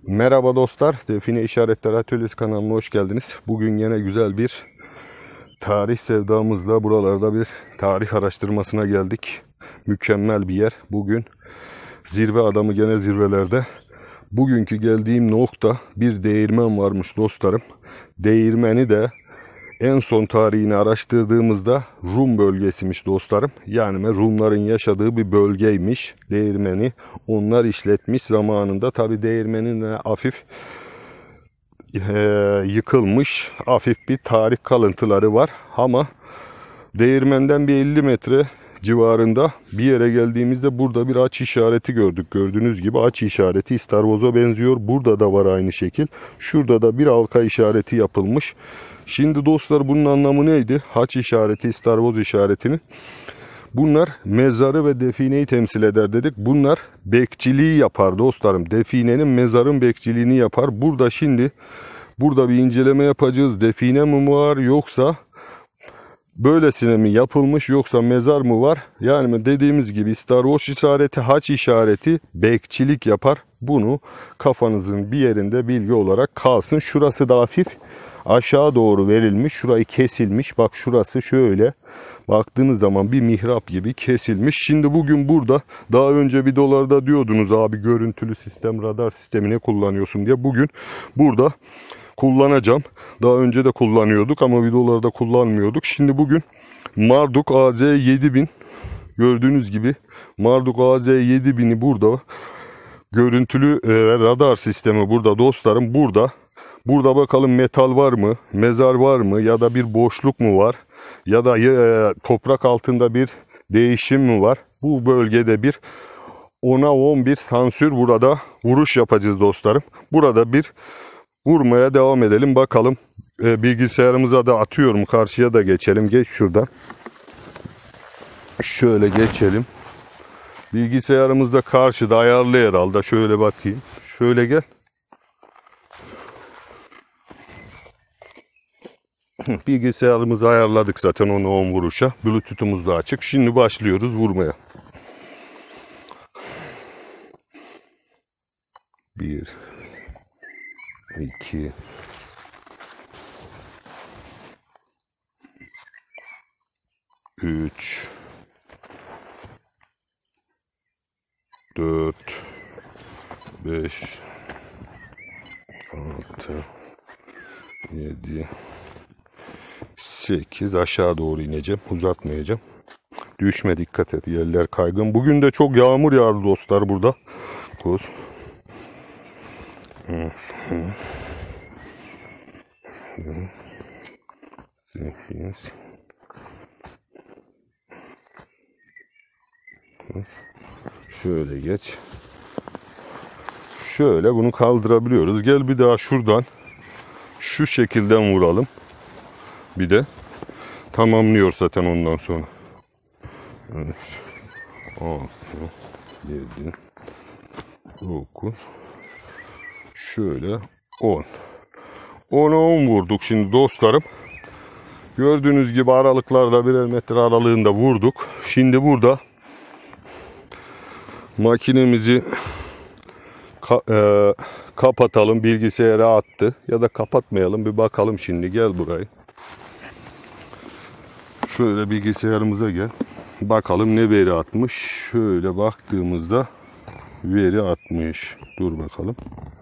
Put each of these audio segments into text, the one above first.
Merhaba dostlar, Define İşaretler Atölyesi kanalına hoş geldiniz. Bugün yine güzel bir tarih sevdamızla buralarda bir tarih araştırmasına geldik. Mükemmel bir yer. Bugün zirve adamı gene zirvelerde. Bugünkü geldiğim nokta bir değirmen varmış dostlarım. Değirmeni de en son tarihini araştırdığımızda Rum bölgesiymiş dostlarım. Yani Rumların yaşadığı bir bölgeymiş. Değirmeni onlar işletmiş zamanında. Tabi değirmenin de hafif yıkılmış, hafif bir tarih kalıntıları var. Ama değirmenden bir 50 metre civarında bir yere geldiğimizde burada bir haç işareti gördük. Gördüğünüz gibi haç işareti İstavroz'a benziyor. Burada da var aynı şekil. Şurada da bir halka işareti yapılmış. Şimdi dostlar bunun anlamı neydi? Haç işareti, İstavroz işaretini. Bunlar mezarı ve defineyi temsil eder dedik. Bunlar bekçiliği yapar dostlarım. Definenin mezarın bekçiliğini yapar. Burada bir inceleme yapacağız. Define mi var yoksa böylesine mi yapılmış yoksa mezar mı var? Yani dediğimiz gibi İstavroz işareti, haç işareti bekçilik yapar. Bunu kafanızın bir yerinde bilgi olarak kalsın. Şurası da hafif aşağı doğru verilmiş. Şurayı kesilmiş. Bak şurası şöyle. Baktığınız zaman bir mihrap gibi kesilmiş. Şimdi bugün burada daha önce videolarda diyordunuz abi görüntülü sistem, radar sistemini kullanıyorsun diye. Bugün burada kullanacağım. Daha önce de kullanıyorduk ama videolarda kullanmıyorduk. Şimdi bugün Marduk AZ7000 gördüğünüz gibi Marduk AZ7000'i burada görüntülü radar sistemi burada dostlarım. Burada bakalım metal var mı? Mezar var mı? Ya da bir boşluk mu var? Ya da toprak altında bir değişim mi var? Bu bölgede bir 10'a 11 sansür burada vuruş yapacağız dostlarım. Burada bir vurmaya devam edelim bakalım. Bilgisayarımıza da atıyorum. Karşıya da geçelim. Geç şuradan. Şöyle geçelim. Bilgisayarımız da karşıda ayarlı herhalde. Şöyle bakayım. Şöyle gel. Bilgisayarımızı ayarladık zaten onu 10 vuruşa. Bluetooth'umuz da açık. Şimdi başlıyoruz vurmaya. 1 2 3 4 5 6 7 8 aşağı doğru ineceğim. Uzatmayacağım. Düşme, dikkat et. Yerler kaygın. Bugün de çok yağmur yağdı dostlar burada. 9 8 şöyle geç. Şöyle bunu kaldırabiliyoruz. Gel bir daha şuradan şu şekilden vuralım. Bir de tamamlıyor zaten ondan sonra. 6 7 9 şöyle 10. 10'a 10 vurduk şimdi dostlarım. Gördüğünüz gibi aralıklarda birer metre aralığında vurduk. Şimdi burada makinemizi kapatalım. Bilgisayara attı. Ya da kapatmayalım. Bir bakalım şimdi. Gel burayı. Şöyle bilgisayarımıza gel. Bakalım ne veri atmış. Şöyle baktığımızda veri atmış. Dur bakalım.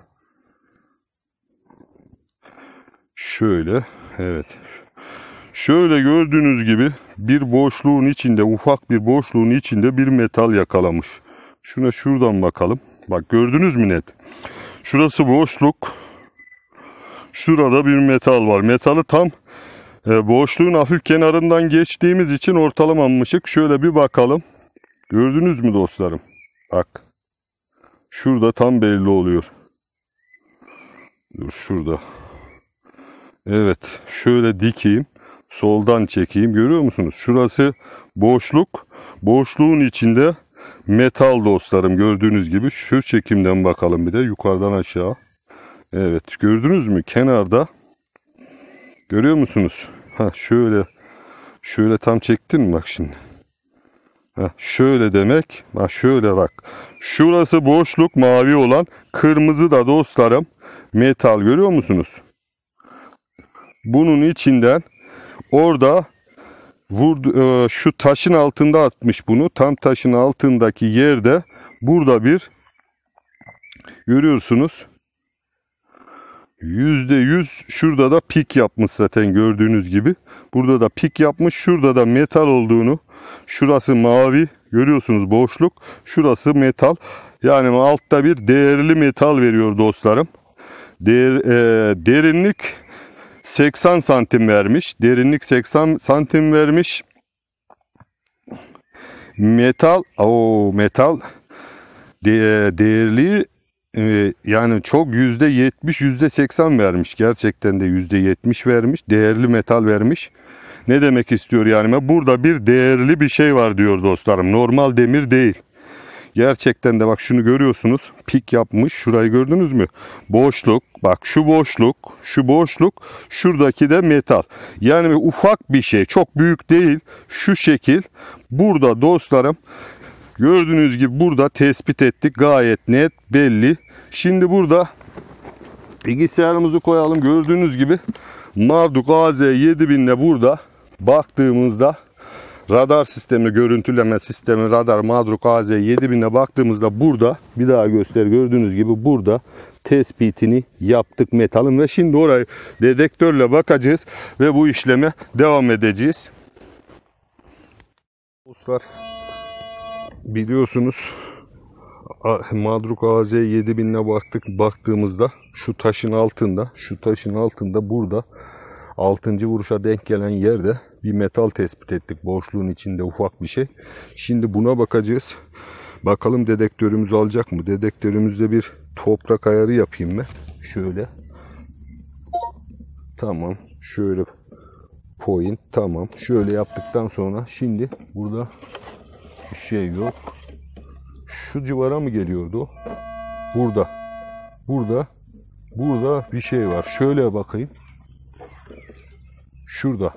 Şöyle. Evet. Şöyle gördüğünüz gibi bir boşluğun içinde, ufak bir boşluğun içinde bir metal yakalamış. Şuna şuradan bakalım. Bak gördünüz mü net? Şurası boşluk. Şurada bir metal var. Metalı tam boşluğun hafif kenarından geçtiğimiz için ortalamamışık. Şöyle bir bakalım. Gördünüz mü dostlarım? Bak. Şurada tam belli oluyor. Dur şurada. Evet. Şöyle dikeyim. Soldan çekeyim. Görüyor musunuz? Şurası boşluk. Boşluğun içinde metal dostlarım. Gördüğünüz gibi şu çekimden bakalım bir de yukarıdan aşağı. Evet. Gördünüz mü? Kenarda. Görüyor musunuz? Ha şöyle tam çektin mi bak şimdi. Ha şöyle demek. Ha şöyle bak. Şurası boşluk, mavi olan. Kırmızı da dostlarım metal, görüyor musunuz? Bunun içinden orada vurdu, şu taşın altında atmış bunu. Tam taşın altındaki yerde burada bir, görüyorsunuz, %100 şurada da pik yapmış zaten gördüğünüz gibi. Burada da pik yapmış. Şurada da metal olduğunu. Şurası mavi. Görüyorsunuz boşluk. Şurası metal. Yani altta bir değerli metal veriyor dostlarım. Derinlik 80 santim vermiş. Derinlik 80 santim vermiş. Metal. Metal. Değerliği yani çok %70, %80 vermiş. Gerçekten de %70 vermiş. Değerli metal vermiş. Ne demek istiyor yani? Burada bir değerli bir şey var diyor dostlarım. Normal demir değil. Gerçekten de bak şunu görüyorsunuz. Pik yapmış. Şurayı gördünüz mü? Boşluk. Bak şu boşluk. Şu boşluk. Şuradaki de metal. Yani ufak bir şey. Çok büyük değil. Şu şekil. Burada dostlarım gördüğünüz gibi burada tespit ettik. Gayet net belli. Şimdi burada bilgisayarımızı koyalım. Gördüğünüz gibi Marduk AZ7000'de burada baktığımızda radar sistemi, görüntüleme sistemi, radar Marduk AZ7000'de baktığımızda burada bir daha göster, gördüğünüz gibi burada tespitini yaptık metalın ve şimdi orayı dedektörle bakacağız ve bu işleme devam edeceğiz. Dostlar, biliyorsunuz Marduk AZ7000'e baktığımızda şu taşın altında burada 6. vuruşa denk gelen yerde bir metal tespit ettik. Boşluğun içinde ufak bir şey. Şimdi buna bakacağız. Bakalım dedektörümüz alacak mı? Dedektörümüzde bir toprak ayarı yapayım ben. Şöyle. Tamam. Şöyle point. Tamam. Şöyle yaptıktan sonra şimdi burada bir şey yok. Şu civara mı geliyordu o? Burada bir şey var. Şöyle bakayım. Şurada.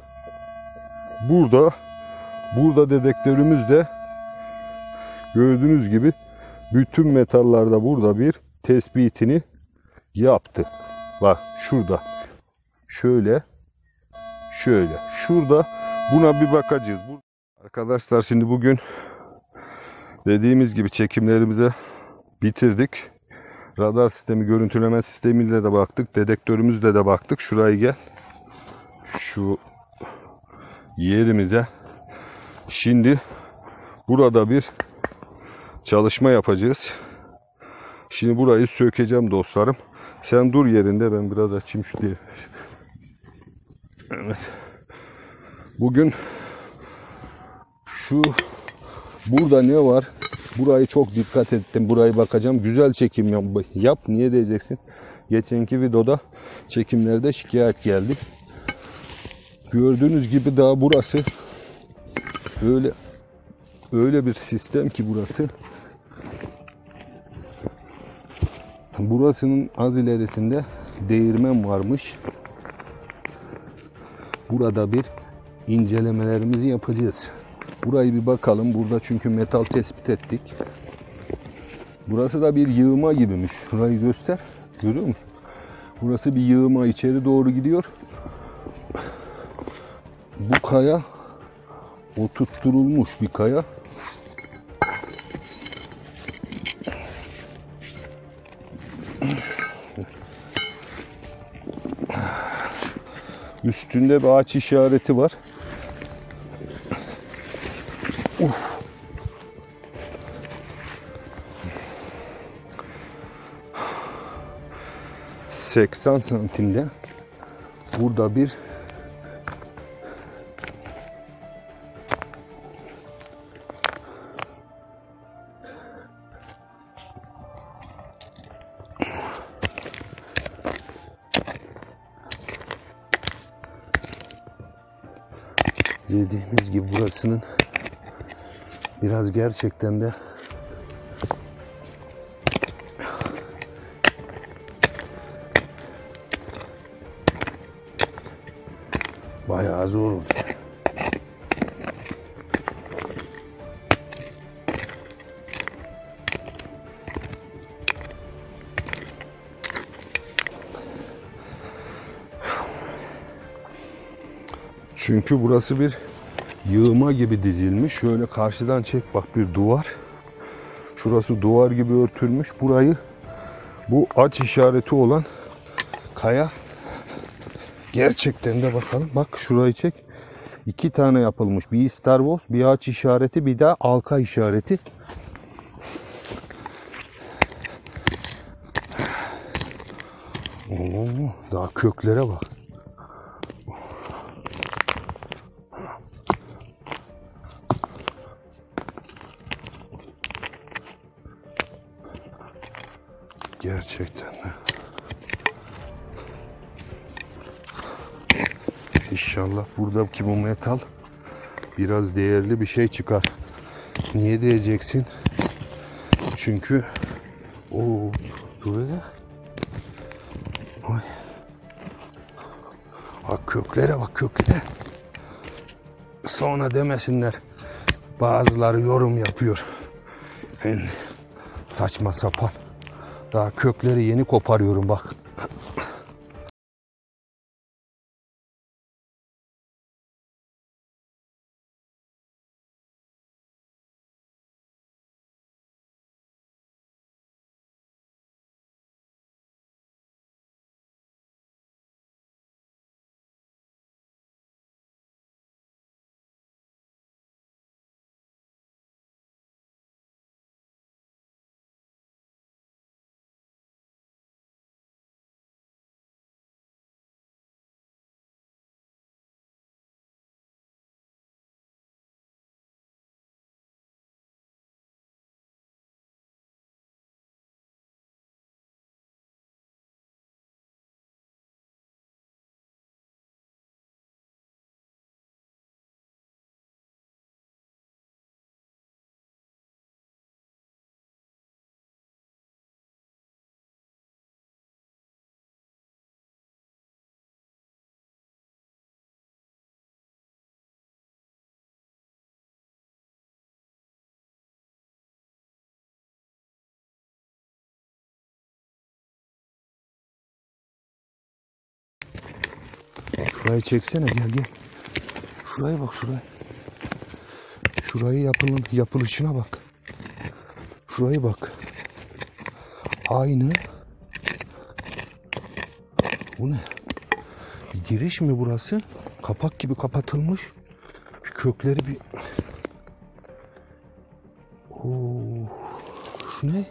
Burada dedektörümüz de gördüğünüz gibi bütün metallarda burada bir tespitini yaptı. Bak şurada. Şöyle. Şurada. Buna bir bakacağız. Arkadaşlar şimdi bugün dediğimiz gibi çekimlerimize bitirdik. Radar sistemi, görüntüleme sistemiyle de baktık. Dedektörümüzle de baktık. Şurayı gel. Şu yerimize. Şimdi burada bir çalışma yapacağız. Şimdi burayı sökeceğim dostlarım. Sen dur yerinde, ben biraz açayım şu diye. Evet. Bugün burada ne var? Burayı çok dikkat ettim. Burayı bakacağım. Güzel çekim yap. Niye diyeceksin? Geçenki videoda çekimlerde şikayet geldi. Gördüğünüz gibi daha burası öyle bir sistem ki burası. Burasının az ilerisinde değirmen varmış. Burada bir incelemelerimizi yapacağız. Burayı bir bakalım. Burada çünkü metal tespit ettik. Burası da bir yığma gibiymiş. Şurayı göster. Görüyor musun? Burası bir yığma, içeri doğru gidiyor. Bu kaya oturtturulmuş bir kaya. Üstünde bir ağaç işareti var. 80 santimde burada bir dediğimiz gibi burasının biraz gerçekten de bayağı zor oluyor. Çünkü burası bir yığma gibi dizilmiş. Şöyle karşıdan çek bak, bir duvar. Şurası duvar gibi örtülmüş. Burayı bu aç işareti olan kaya, gerçekten de bakalım. Bak şurayı çek. 2 tane yapılmış. Bir Star Wars, bir aç işareti, bir de halka işareti. Oo, daha köklere bak. Gerçekten de. İnşallah buradaki bu metal biraz değerli bir şey çıkar. Niye diyeceksin? Çünkü böyle. Oy. Bak köklere bak, köklere. Sonra demesinler bazıları yorum yapıyor. Yani saçma sapan. Daha kökleri yeni koparıyorum bak. Şurayı çeksene, gel gel. Şuraya bak, şuraya. Şurayı yapılışına bak. Şurayı bak. Aynı. Bu ne? Bir giriş mi burası? Kapak gibi kapatılmış. Şu kökleri bir... Oo. Şu ne?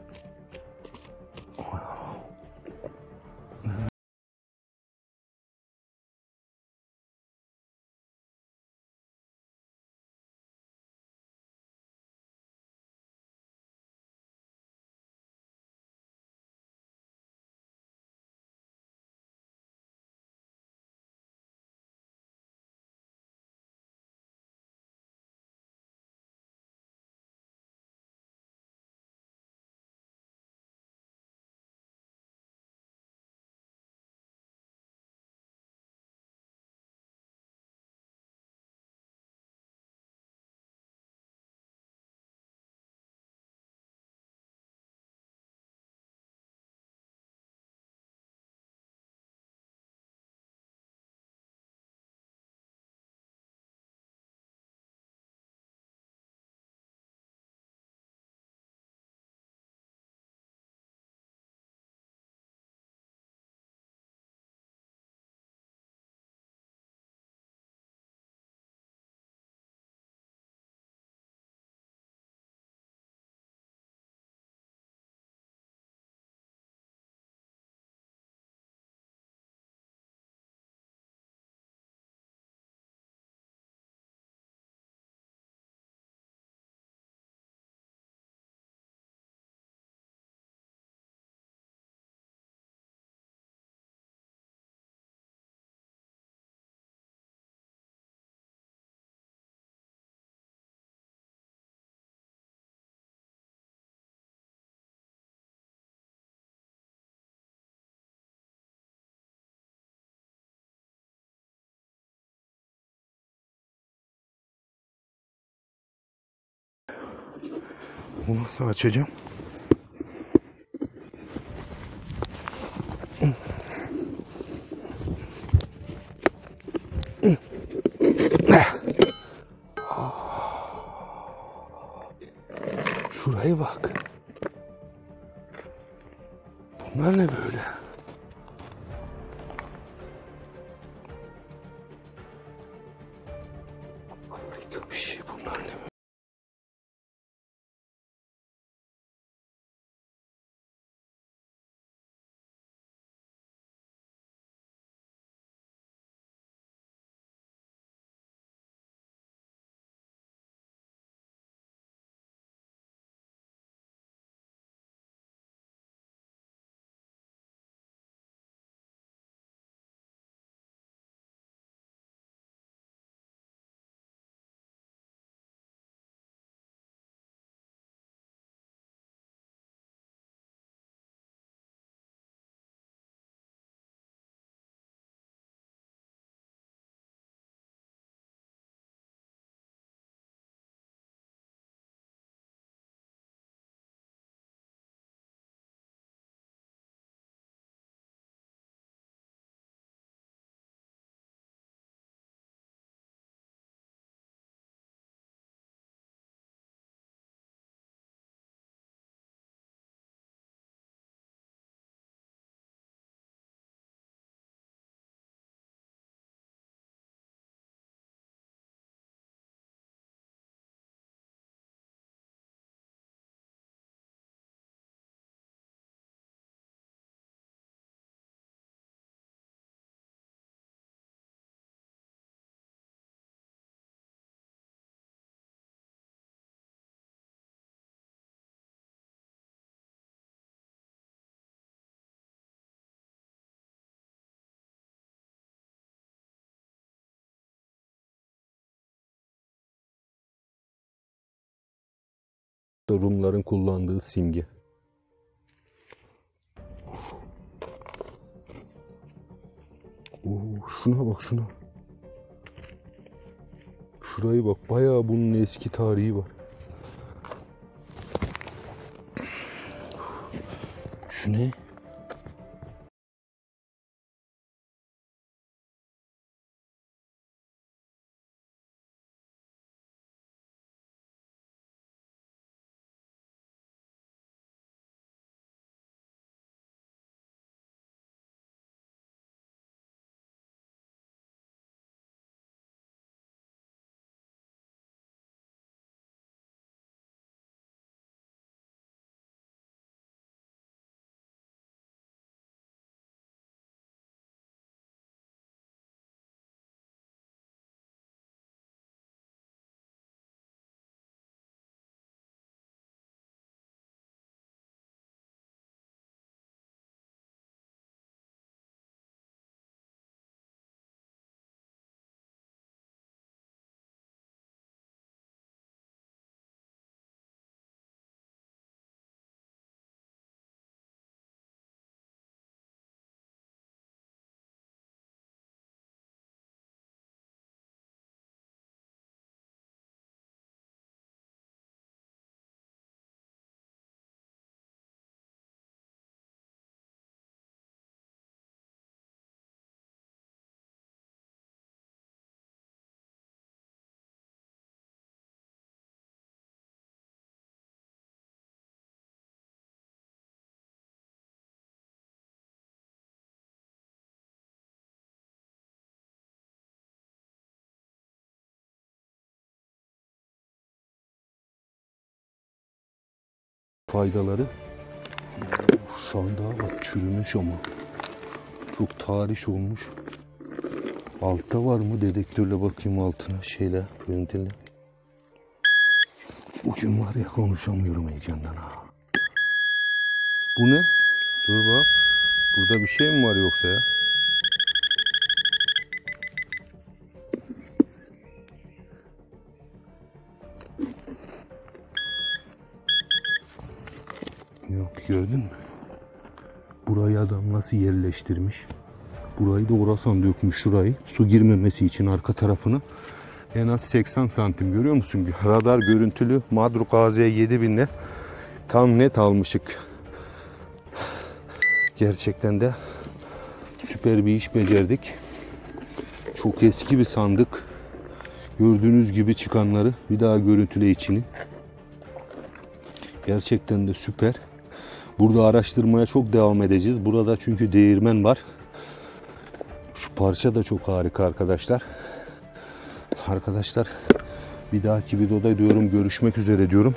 Bunu nasıl açacağım? Şuraya bak. Bunlar ne böyle? Harika bir şey. Bunlar ne böyle? Rumların kullandığı simge. Oo, şuna bak şuna. Şurayı bak. Bayağı bunun eski tarihi var. Şu ne? Faydaları. Sandığa bak, çürümüş ama. Çok tarih olmuş. Altta var mı? Dedektörle bakayım altına. Şeyle, görüntüle. Bugün var ya, konuşamıyorum heyecandan ha. Bu ne? Dur bak. Burada bir şey mi var yoksa ya? Yok, gördün mü? Burayı adam nasıl yerleştirmiş? Burayı da Orasan dökmüş şurayı. Su girmemesi için arka tarafını. En az 80 santim, görüyor musun? Radar görüntülü Madruk AZ 7000'le tam net almışık. Gerçekten de süper bir iş becerdik. Çok eski bir sandık. Gördüğünüz gibi çıkanları bir daha görüntüle içini. Gerçekten de süper. Burada araştırmaya çok devam edeceğiz. Burada çünkü değirmen var. Şu parça da çok harika arkadaşlar. Arkadaşlar bir dahaki videoda diyorum görüşmek üzere diyorum.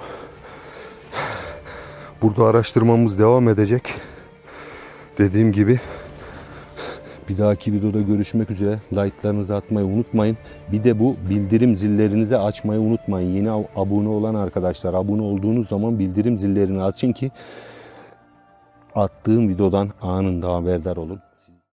Burada araştırmamız devam edecek. Dediğim gibi bir dahaki videoda görüşmek üzere. Like'larınızı atmayı unutmayın. Bir de bu bildirim zillerinizi açmayı unutmayın. Yeni abone olan arkadaşlar, abone olduğunuz zaman bildirim zillerini açın ki attığım videodan anında haberdar olun.